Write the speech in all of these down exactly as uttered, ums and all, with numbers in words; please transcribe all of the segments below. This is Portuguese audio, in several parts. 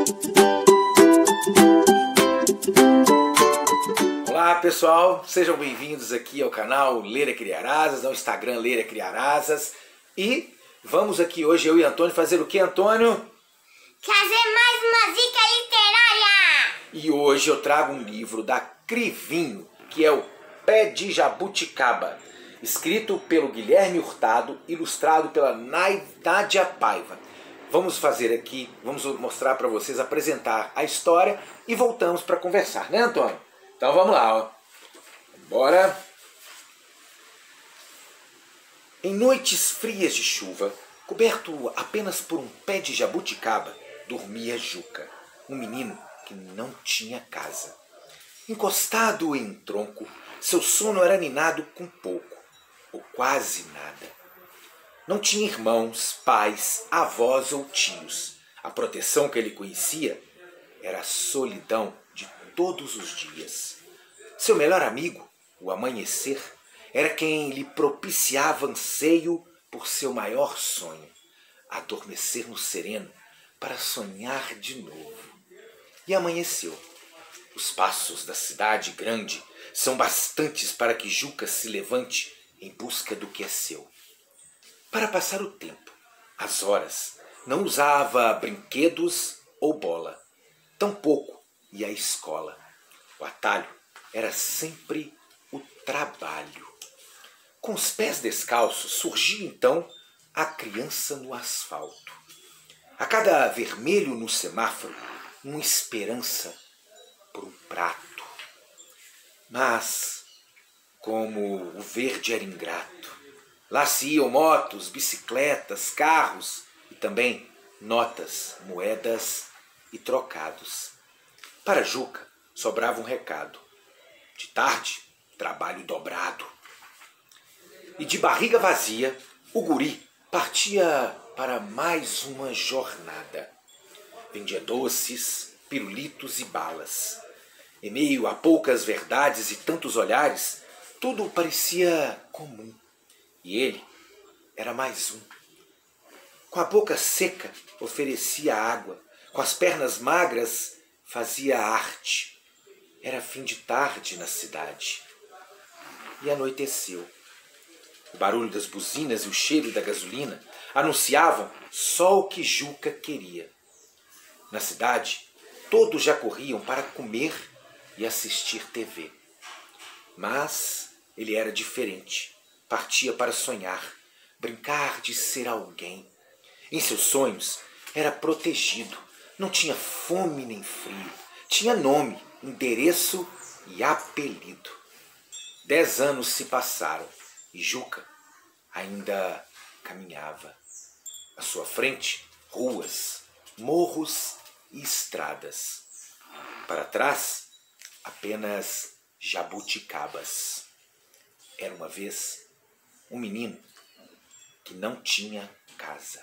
Olá pessoal, sejam bem-vindos aqui ao canal Ler é Criar Asas, ao Instagram Ler é Criar Asas. E vamos aqui hoje, eu e Antônio, fazer o que, Antônio? Trazer mais uma dica literária! E hoje eu trago um livro da Crivinho, que é o Pé de Jabuticaba, escrito pelo Guilherme Hurtado, ilustrado pela Nádia Paiva. Vamos fazer aqui, vamos mostrar para vocês, apresentar a história e voltamos para conversar, né, Antônio? Então vamos lá, ó. Bora! Em noites frias de chuva, coberto apenas por um pé de jabuticaba, dormia Juca, um menino que não tinha casa. Encostado em um tronco, seu sono era ninado com pouco, ou quase nada. Não tinha irmãos, pais, avós ou tios. A proteção que ele conhecia era a solidão de todos os dias. Seu melhor amigo, o amanhecer, era quem lhe propiciava anseio por seu maior sonho, adormecer no sereno para sonhar de novo. E amanheceu. Os passos da cidade grande são bastantes para que Juca se levante em busca do que é seu. Para passar o tempo, as horas, não usava brinquedos ou bola. Tampouco ia à escola. O atalho era sempre o trabalho. Com os pés descalços, surgia então a criança no asfalto. A cada vermelho no semáforo, uma esperança por um prato. Mas, como o verde era ingrato, lá se iam motos, bicicletas, carros e também notas, moedas e trocados. Para Juca sobrava um recado. De tarde, trabalho dobrado. E de barriga vazia, o guri partia para mais uma jornada. Vendia doces, pirulitos e balas. Em meio a poucas verdades e tantos olhares, tudo parecia comum. E ele era mais um. Com a boca seca, oferecia água. Com as pernas magras, fazia arte. Era fim de tarde na cidade. E anoiteceu. O barulho das buzinas e o cheiro da gasolina anunciavam só o que Juca queria. Na cidade, todos já corriam para comer e assistir T V. Mas ele era diferente. Partia para sonhar, brincar de ser alguém. Em seus sonhos era protegido. Não tinha fome nem frio. Tinha nome, endereço e apelido. Dez anos se passaram e Juca ainda caminhava. À sua frente, ruas, morros e estradas. Para trás, apenas jabuticabas. Era uma vez um menino que não tinha casa.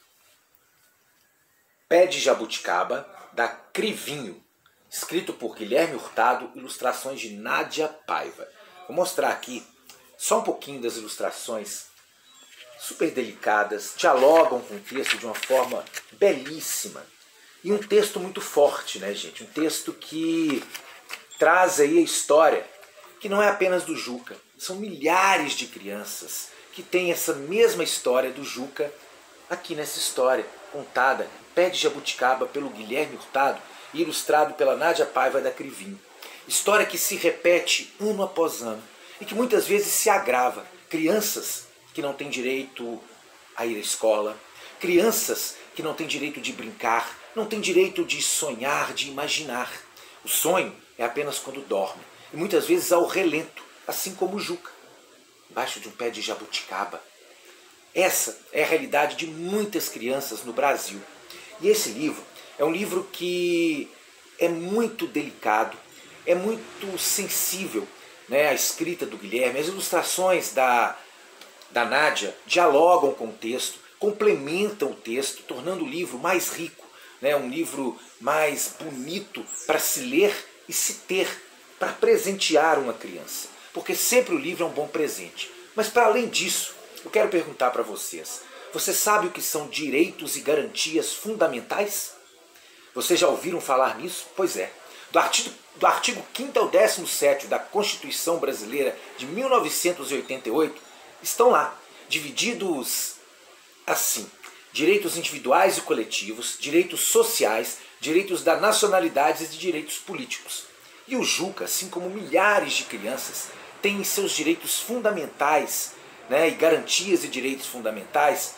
Pé de Jabuticaba, da Crivinho, escrito por Guilherme Hurtado, ilustrações de Nádia Paiva. Vou mostrar aqui só um pouquinho das ilustrações, super delicadas, dialogam com o texto de uma forma belíssima. E um texto muito forte, né, gente? Um texto que traz aí a história, que não é apenas do Juca. São milhares de crianças que têm essa mesma história do Juca aqui nessa história, contada, Pé de Jabuticaba, pelo Guilherme Hurtado e ilustrado pela Nádia Paiva da Crivinho. História que se repete ano após ano e que muitas vezes se agrava. Crianças que não têm direito a ir à escola, crianças que não têm direito de brincar, não têm direito de sonhar, de imaginar. O sonho é apenas quando dorme e muitas vezes ao relento, assim como o Juca, embaixo de um pé de jabuticaba. Essa é a realidade de muitas crianças no Brasil. E esse livro é um livro que é muito delicado, é muito sensível, né? A escrita do Guilherme, as ilustrações da, da Nádia dialogam com o texto, complementam o texto, tornando o livro mais rico, né? Um livro mais bonito para se ler e se ter, para presentear uma criança. Porque sempre o livro é um bom presente. Mas para além disso, eu quero perguntar para vocês, você sabe o que são direitos e garantias fundamentais? Vocês já ouviram falar nisso? Pois é. Do artigo, do artigo quinto ao décimo sétimo da Constituição Brasileira de mil novecentos e oitenta e oito, estão lá, divididos assim: direitos individuais e coletivos, direitos sociais, direitos da nacionalidade e direitos políticos. E o Juca, assim como milhares de crianças, tem seus direitos fundamentais, né, e garantias e direitos fundamentais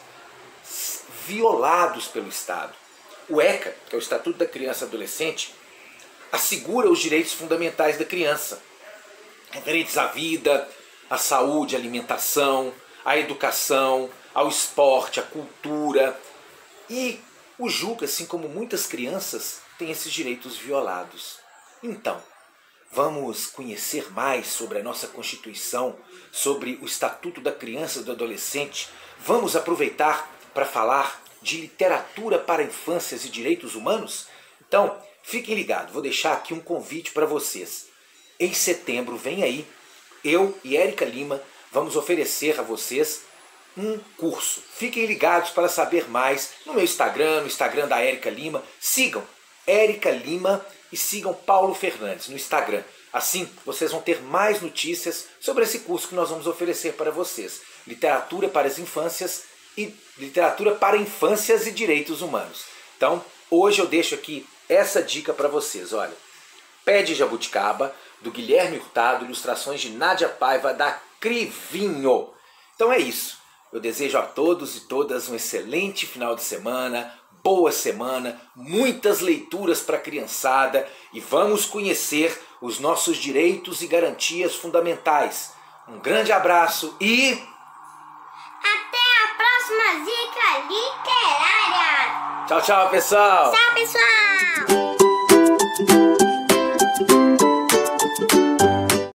violados pelo Estado. O ECA, que é o Estatuto da Criança e Adolescente, assegura os direitos fundamentais da criança. Direitos à vida, à saúde, à alimentação, à educação, ao esporte, à cultura. E o Juca, assim como muitas crianças, tem esses direitos violados. Então, vamos conhecer mais sobre a nossa Constituição, sobre o Estatuto da Criança e do Adolescente. Vamos aproveitar para falar de literatura para infâncias e direitos humanos? Então, fiquem ligados, vou deixar aqui um convite para vocês. Em setembro, vem aí, eu e Érica Lima vamos oferecer a vocês um curso. Fiquem ligados para saber mais no meu Instagram, no Instagram da Érica Lima. Sigam Érica Lima e sigam Paulo Fernandes no Instagram. Assim, vocês vão ter mais notícias sobre esse curso que nós vamos oferecer para vocês. Literatura para as infâncias e literatura para infâncias e direitos humanos. Então, hoje eu deixo aqui essa dica para vocês. Olha, Pé de Jabuticaba, do Guilherme Hurtado, ilustrações de Nádia Paiva, da Crivinho. Então é isso. Eu desejo a todos e todas um excelente final de semana, boa semana, muitas leituras para a criançada e vamos conhecer os nossos direitos e garantias fundamentais. Um grande abraço e... Até a próxima Zica Literária! Tchau, tchau, pessoal! Tchau, pessoal!